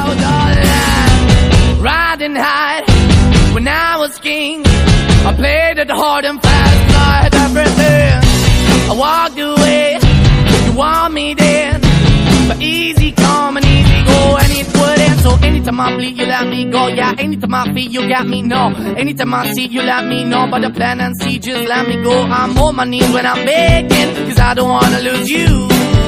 Oh, darling, riding high when I was king. I played it hard and fast, I had everything. I walked away, you want me then, but easy come and easy go, and it wouldn't. So anytime I bleed, you let me go. Yeah, anytime I feel, you got me, no. Anytime I see, you let me know. But the plan and see, just let me go. I'm on my knees when I'm begging, cause I don't wanna lose you.